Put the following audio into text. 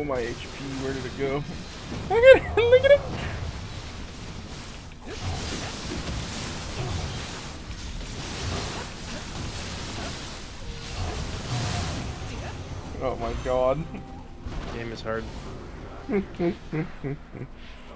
my HP. Where did it go? Look at it! Look at it! Oh my god. Game is hard.